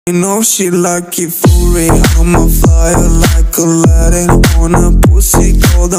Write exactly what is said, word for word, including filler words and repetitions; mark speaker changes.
Speaker 1: You know she like it for real. I'm a flyer like Aladdin on a pussy golden.